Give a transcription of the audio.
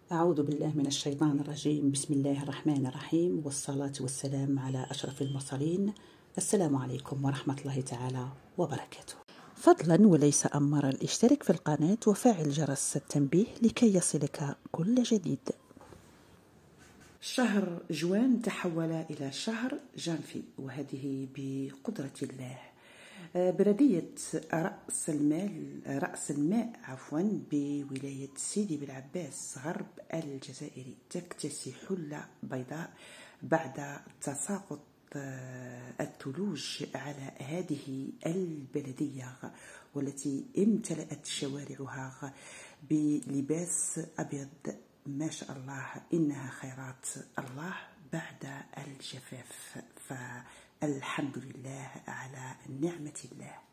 أعوذ بالله من الشيطان الرجيم. بسم الله الرحمن الرحيم، والصلاة والسلام على أشرف المرسلين. السلام عليكم ورحمة الله تعالى وبركاته. فضلا وليس أمرا، اشترك في القناة وفعل جرس التنبيه لكي يصلك كل جديد. شهر جوان تحول إلى شهر جانفي، وهذه بقدرة الله. بلدية رأس الماء بولاية سيدي بالعباس غرب الجزائر تكتسي حلة بيضاء بعد تساقط الثلوج على هذه البلدية، والتي امتلأت شوارعها بلباس أبيض. ما شاء الله، إنها خيرات الله بعد الجفاف، فالحمد لله على نعمة الله.